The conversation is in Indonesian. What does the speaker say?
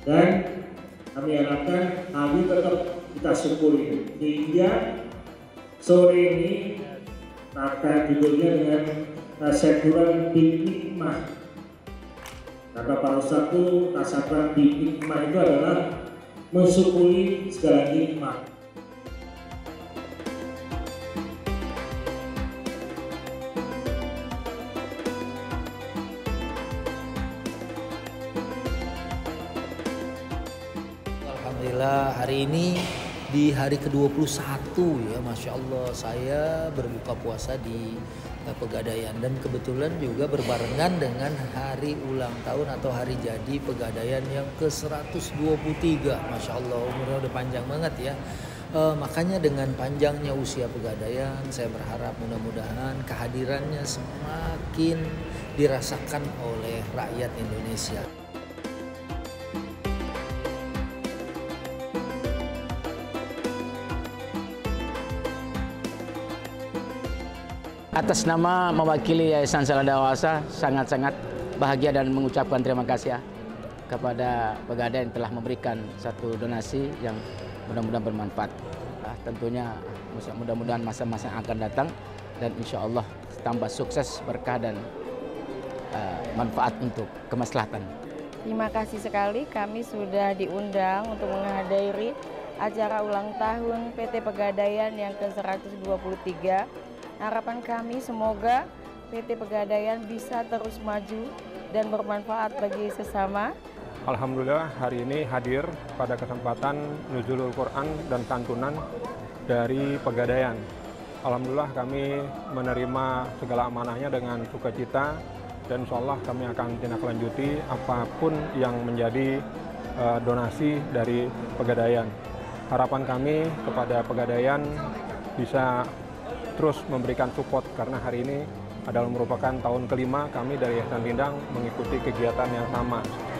dan kami harapkan hal ini tetap kita syukuri sehingga sore ini akan judulnya dengan tasakuran bil hikmah. Kata Pak Ustadz itu tasakuran bil hikmah itu adalah mensyukuri segala nikmat. Alhamdulillah hari ini di hari ke-21 ya, Masya Allah saya berbuka puasa di Pegadaian dan kebetulan juga berbarengan dengan hari ulang tahun atau hari jadi Pegadaian yang ke-123. Masya Allah umurnya udah panjang banget ya. Makanya dengan panjangnya usia Pegadaian saya berharap mudah-mudahan kehadirannya semakin dirasakan oleh rakyat Indonesia. Atas nama mewakili Yayasan Salam Dewasa, sangat-sangat bahagia dan mengucapkan terima kasih ya kepada Pegadaian yang telah memberikan satu donasi yang mudah-mudahan bermanfaat. Tentunya mudah-mudahan masa-masa yang akan datang dan insya Allah tambah sukses, berkah dan manfaat untuk kemaslahatan. Terima kasih sekali kami sudah diundang untuk menghadiri acara ulang tahun PT Pegadaian yang ke-123. Harapan kami semoga PT Pegadaian bisa terus maju dan bermanfaat bagi sesama. Alhamdulillah hari ini hadir pada kesempatan Nuzulul Quran dan santunan dari Pegadaian. Alhamdulillah kami menerima segala amanahnya dengan sukacita dan insya Allah kami akan tindak-lanjuti apapun yang menjadi donasi dari Pegadaian. Harapan kami kepada Pegadaian bisa terus memberikan support karena hari ini adalah merupakan tahun kelima kami dari Yayasan Rindang mengikuti kegiatan yang sama.